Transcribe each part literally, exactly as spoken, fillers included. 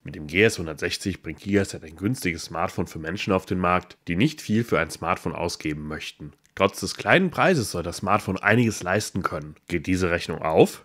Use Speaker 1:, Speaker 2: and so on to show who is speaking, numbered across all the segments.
Speaker 1: Mit dem G S hundertsechzig bringt Gigaset ein günstiges Smartphone für Menschen auf den Markt, die nicht viel für ein Smartphone ausgeben möchten. Trotz des kleinen Preises soll das Smartphone einiges leisten können. Geht diese Rechnung auf?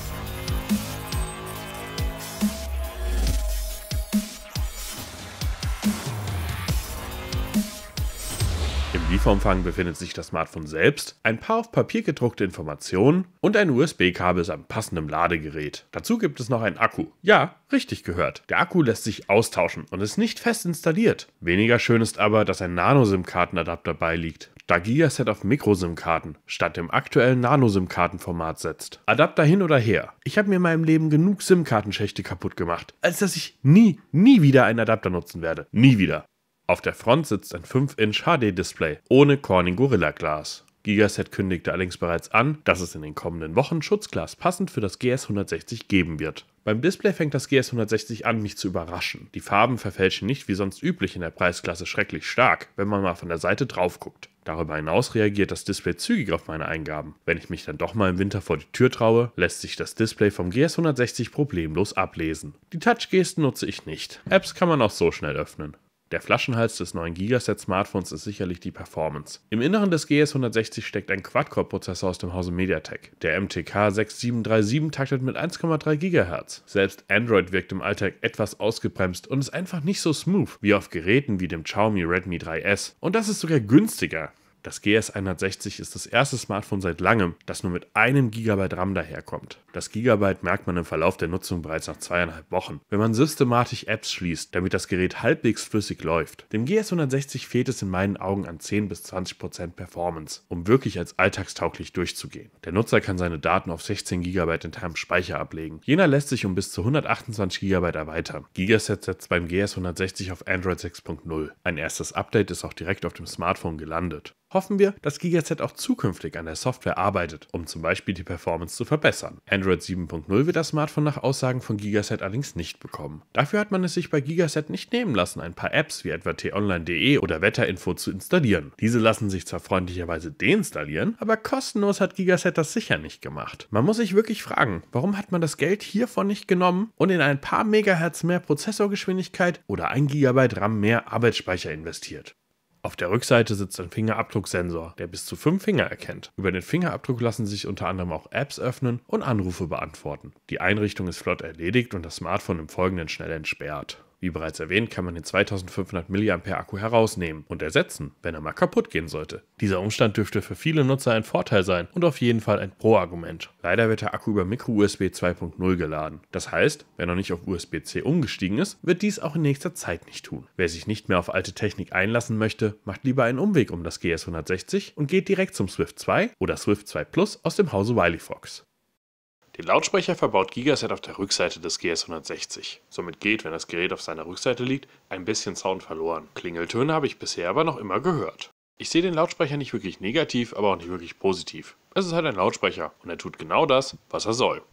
Speaker 1: Im Lieferumfang befindet sich das Smartphone selbst, ein paar auf Papier gedruckte Informationen und ein U S B-Kabel samt passendem Ladegerät. Dazu gibt es noch einen Akku. Ja, richtig gehört. Der Akku lässt sich austauschen und ist nicht fest installiert. Weniger schön ist aber, dass ein Nano-SIM-Kartenadapter beiliegt, da Gigaset auf Micro-SIM-Karten statt dem aktuellen Nano-SIM-Kartenformat setzt. Adapter hin oder her. Ich habe mir in meinem Leben genug SIM-Kartenschächte kaputt gemacht, als dass ich nie, nie wieder einen Adapter nutzen werde. Nie wieder. Auf der Front sitzt ein fünf Inch H D-Display ohne Corning Gorilla Glas. Gigaset kündigte allerdings bereits an, dass es in den kommenden Wochen Schutzglas passend für das G S hundertsechzig geben wird. Beim Display fängt das G S hundertsechzig an, mich zu überraschen. Die Farben verfälschen nicht wie sonst üblich in der Preisklasse schrecklich stark, wenn man mal von der Seite drauf guckt. Darüber hinaus reagiert das Display zügig auf meine Eingaben. Wenn ich mich dann doch mal im Winter vor die Tür traue, lässt sich das Display vom G S hundertsechzig problemlos ablesen. Die Touch-Gesten nutze ich nicht. Apps kann man auch so schnell öffnen. Der Flaschenhals des neuen Gigaset-Smartphones ist sicherlich die Performance. Im Inneren des G S hundertsechzig steckt ein Quad-Core-Prozessor aus dem Hause MediaTek. Der M T K sechs sieben drei sieben taktet mit eins Komma drei Gigahertz. Selbst Android wirkt im Alltag etwas ausgebremst und ist einfach nicht so smooth wie auf Geräten wie dem Xiaomi Redmi drei S. Und das ist sogar günstiger. Das G S hundertsechzig ist das erste Smartphone seit langem, das nur mit einem Gigabyte RAM daherkommt. Das Gigabyte merkt man im Verlauf der Nutzung bereits nach zweieinhalb Wochen, wenn man systematisch Apps schließt, damit das Gerät halbwegs flüssig läuft. Dem G S hundertsechzig fehlt es in meinen Augen an zehn bis zwanzig Prozent Performance, um wirklich als alltagstauglich durchzugehen. Der Nutzer kann seine Daten auf sechzehn Gigabyte internem Speicher ablegen. Jener lässt sich um bis zu hundertachtundzwanzig Gigabyte erweitern. Gigaset setzt beim G S hundertsechzig auf Android sechs Punkt null. Ein erstes Update ist auch direkt auf dem Smartphone gelandet. Hoffen wir, dass Gigaset auch zukünftig an der Software arbeitet, um zum Beispiel die Performance zu verbessern. Android sieben Punkt null wird das Smartphone nach Aussagen von Gigaset allerdings nicht bekommen. Dafür hat man es sich bei Gigaset nicht nehmen lassen, ein paar Apps wie etwa t online punkt de oder Wetterinfo zu installieren. Diese lassen sich zwar freundlicherweise deinstallieren, aber kostenlos hat Gigaset das sicher nicht gemacht. Man muss sich wirklich fragen, warum hat man das Geld hiervon nicht genommen und in ein paar Megahertz mehr Prozessorgeschwindigkeit oder ein Gigabyte RAM mehr Arbeitsspeicher investiert? Auf der Rückseite sitzt ein Fingerabdrucksensor, der bis zu fünf Finger erkennt. Über den Fingerabdruck lassen sich unter anderem auch Apps öffnen und Anrufe beantworten. Die Einrichtung ist flott erledigt und das Smartphone im Folgenden schnell entsperrt. Wie bereits erwähnt, kann man den zweitausendfünfhundert Milliampere Akku herausnehmen und ersetzen, wenn er mal kaputt gehen sollte. Dieser Umstand dürfte für viele Nutzer ein Vorteil sein und auf jeden Fall ein Pro-Argument. Leider wird der Akku über Micro-U S B zwei Punkt null geladen. Das heißt, wer noch nicht auf U S B C umgestiegen ist, wird dies auch in nächster Zeit nicht tun. Wer sich nicht mehr auf alte Technik einlassen möchte, macht lieber einen Umweg um das G S hundertsechzig und geht direkt zum Swift zwei oder Swift zwei Plus aus dem Hause Wiley Fox. Den Lautsprecher verbaut Gigaset auf der Rückseite des G S hundertsechzig. Somit geht, wenn das Gerät auf seiner Rückseite liegt, ein bisschen Sound verloren. Klingeltöne habe ich bisher aber noch immer gehört. Ich sehe den Lautsprecher nicht wirklich negativ, aber auch nicht wirklich positiv. Es ist halt ein Lautsprecher und er tut genau das, was er soll.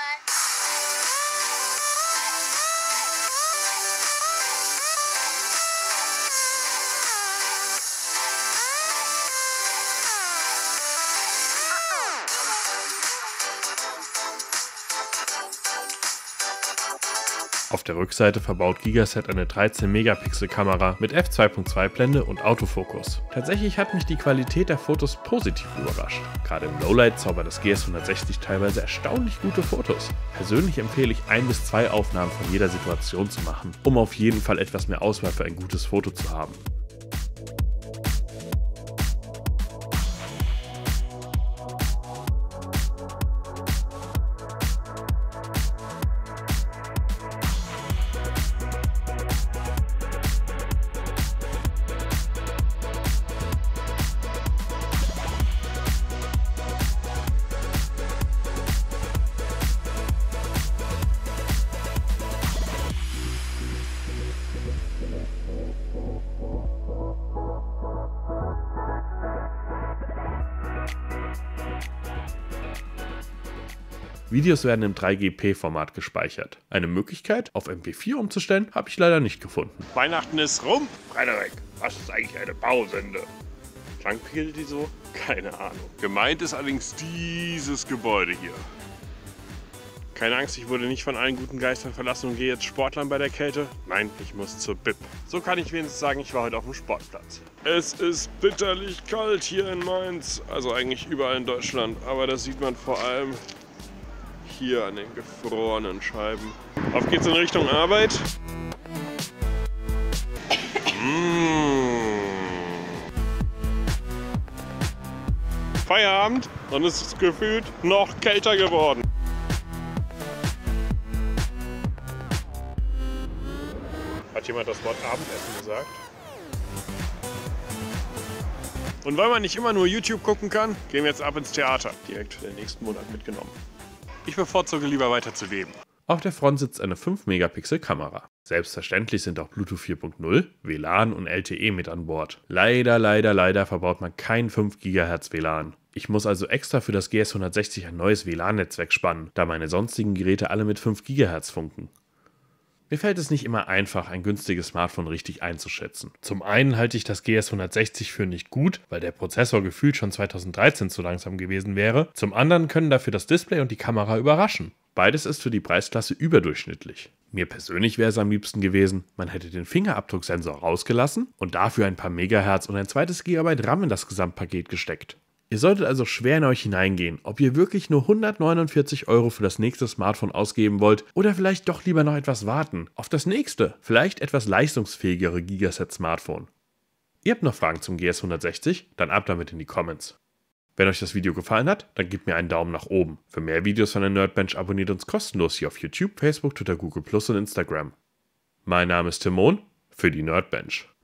Speaker 1: Auf der Rückseite verbaut Gigaset eine dreizehn Megapixel Kamera mit f zwei Punkt zwei Blende und Autofokus. Tatsächlich hat mich die Qualität der Fotos positiv überrascht. Gerade im Lowlight zaubert das G S hundertsechzig teilweise erstaunlich gute Fotos. Persönlich empfehle ich ein bis zwei Aufnahmen von jeder Situation zu machen, um auf jeden Fall etwas mehr Auswahl für ein gutes Foto zu haben. Videos werden im drei G P-Format gespeichert. Eine Möglichkeit, auf M P vier umzustellen, habe ich leider nicht gefunden.
Speaker 2: Weihnachten ist rum, Frederik. Was ist eigentlich eine Bausünde? Klang die so? Keine Ahnung. Gemeint ist allerdings dieses Gebäude hier. Keine Angst, ich wurde nicht von allen guten Geistern verlassen und gehe jetzt Sportlern bei der Kälte. Nein, ich muss zur B I P. So kann ich wenigstens sagen, ich war heute auf dem Sportplatz. Es ist bitterlich kalt hier in Mainz, also eigentlich überall in Deutschland, aber das sieht man vor allem hier an den gefrorenen Scheiben. Auf geht's in Richtung Arbeit. Mmh. Feierabend und es ist gefühlt noch kälter geworden. Hat jemand das Wort Abendessen gesagt? Und weil man nicht immer nur YouTube gucken kann, gehen wir jetzt ab ins Theater. Direkt für den nächsten Monat mitgenommen. Ich bevorzuge lieber weiter zu weben.
Speaker 1: Auf der Front sitzt eine fünf Megapixel Kamera. Selbstverständlich sind auch Bluetooth vier Punkt null, W L A N und L T E mit an Bord. Leider, leider, leider verbaut man kein fünf Gigahertz W L A N. Ich muss also extra für das G S hundertsechzig ein neues W L A N-Netzwerk spannen, da meine sonstigen Geräte alle mit fünf Gigahertz funken. Mir fällt es nicht immer einfach, ein günstiges Smartphone richtig einzuschätzen. Zum einen halte ich das G S hundertsechzig für nicht gut, weil der Prozessor gefühlt schon zweitausenddreizehn zu langsam gewesen wäre. Zum anderen können dafür das Display und die Kamera überraschen. Beides ist für die Preisklasse überdurchschnittlich. Mir persönlich wäre es am liebsten gewesen, man hätte den Fingerabdrucksensor rausgelassen und dafür ein paar Megahertz und ein zweites Gigabyte RAM in das Gesamtpaket gesteckt. Ihr solltet also schwer in euch hineingehen, ob ihr wirklich nur hundertneunundvierzig Euro für das nächste Smartphone ausgeben wollt oder vielleicht doch lieber noch etwas warten auf das nächste, vielleicht etwas leistungsfähigere Gigaset-Smartphone. Ihr habt noch Fragen zum G S hundertsechzig? Dann ab damit in die Comments. Wenn euch das Video gefallen hat, dann gebt mir einen Daumen nach oben. Für mehr Videos von der Nerdbench abonniert uns kostenlos hier auf YouTube, Facebook, Twitter, Google Plus und Instagram. Mein Name ist Timon für die Nerdbench.